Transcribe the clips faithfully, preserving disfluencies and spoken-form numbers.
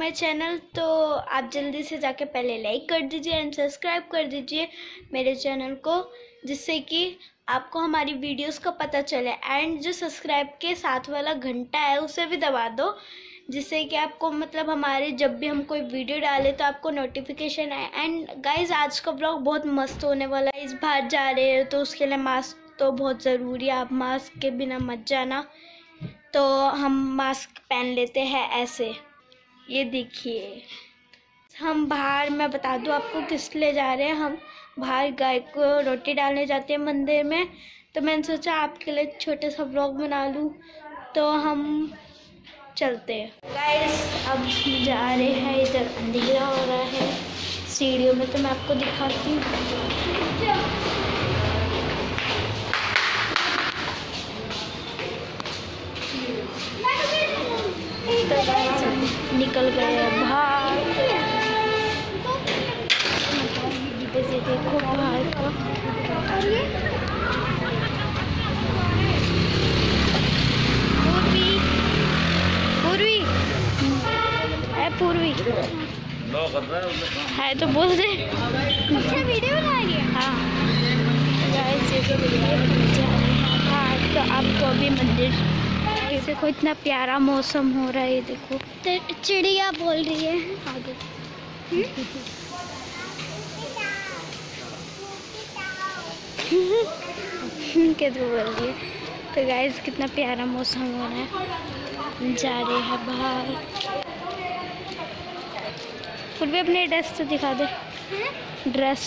My channel, तो आप जल्दी से जाके पहले लाइक कर दीजिए एंड सब्सक्राइब कर दीजिए मेरे चैनल को, जिससे कि आपको हमारी वीडियोस का पता चले। एंड जो सब्सक्राइब के साथ वाला घंटा है उसे भी दबा दो, जिससे कि आपको मतलब हमारे जब भी हम कोई वीडियो डालें तो आपको नोटिफिकेशन आए। एंड गाइज आज का ब्लॉग बहुत मस्त होने वाला है। इस बाहर जा रहे हो तो उसके लिए मास्क तो बहुत ज़रूरी है, आप मास्क के बिना मत जाना। तो हम मास्क पहन लेते हैं ऐसे, ये देखिए। हम बाहर, मैं बता दूं आपको किस लिए जा रहे हैं। हम बाहर गाय को रोटी डालने जाते हैं मंदिर में, तो मैंने सोचा आपके लिए छोटा सा ब्लॉग बना लूं, तो हम चलते हैं। गाइस अब जा रहे हैं, इधर अंधेरा हो रहा है सीढ़ियों में, तो मैं आपको दिखाती हूँ। निकल गए बाहर, जैसे देखो बाहर का। पूर्वी पूर्वी है, पूर्वी है तो बोल दे। अच्छा वीडियो बना रही है। हाँ गाइस जैसे बाहर, तो आपको अभी मंदिर देखो, इतना प्यारा मौसम हो रहा है। ये देखो चिड़िया बोल रही है आगे। कैसे बोल रही है। तो गाइस कितना प्यारा मौसम हो रहा है, जा रहे हैं बाहर। फिर भी अपने ड्रेस तो दिखा दे, ड्रेस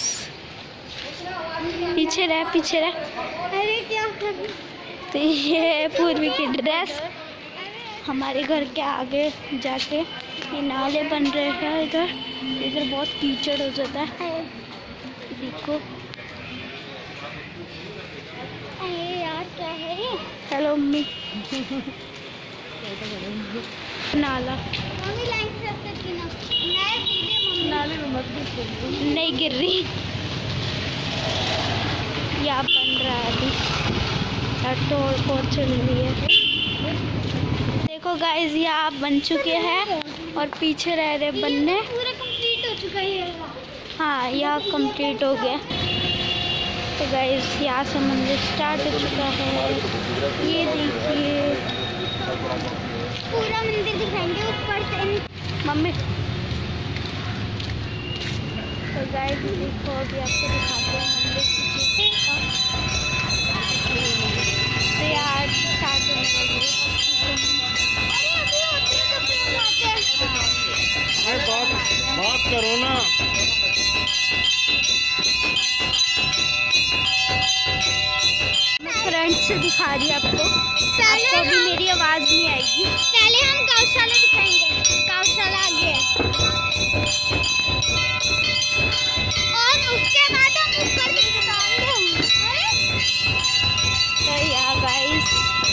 पीछे रह पीछे रह। अरे क्या कर, तो ये पूर्वी की ड्रेस। हमारे घर के आगे जाके ये नाले बन रहे हैं, इधर इधर बहुत कीचड़ हो जाता है। देखो अरे यार क्या है ये। Hello mummy. नाला मम्मी लाइन से रख सकती ना, नाले में मत गिर, नहीं गिर रही। यहाँ बन रहा है अभी, तो और चल रही है। देखो गाइस यहाँ बन चुके हैं और पीछे रह रहे बनने। पूरा कंप्लीट हो चुका है। हाँ यहाँ कंप्लीट हो गया। तो गाइस यहाँ से मंदिर स्टार्ट हो चुका है, ये देखिए पूरा मंदिर दिखाएंगे ऊपर से मम्मी। तो गाइस देखो अभी आपको दिखाते हैं मंदिर बात करो ना। फ्रंट से दिखा रही आपको, पहले आपको अभी मेरी आवाज नहीं आएगी। पहले हम गौशाला दिखाएंगे, गौशाला आगे है, और उसके बाद हम ऊपर भी दिखाएंगे। तो यार गाइस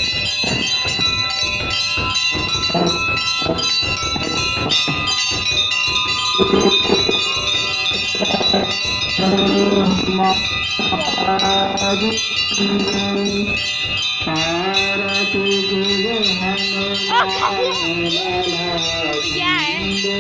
क्या है?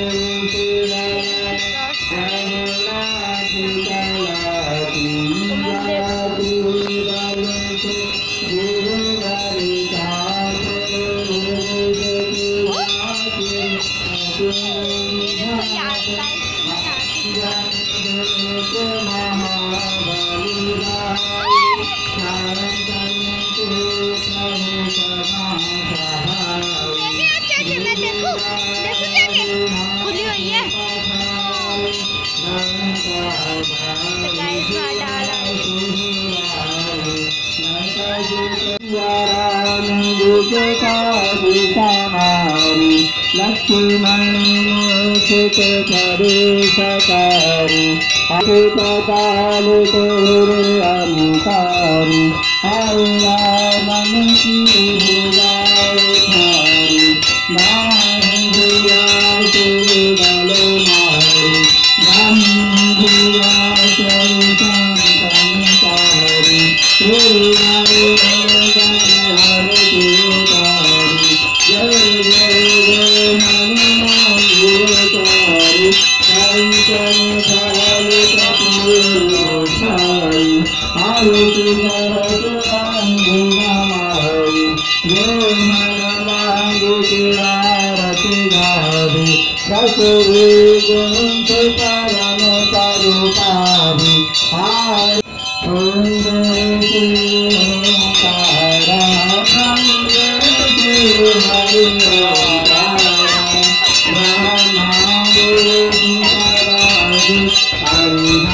लक्ष्मण सुत करे सकारी, पाताल तोरे अनुकारी, आया मन की गाय थारी, नाम दिया तेरे गलो मारी, नाम दिया तेरे संतन तारी, तेरे गाय हर के तारी, जय जय जय हनुमान। पाहि ससुरी गुण परम तरु पाहि हाय हरि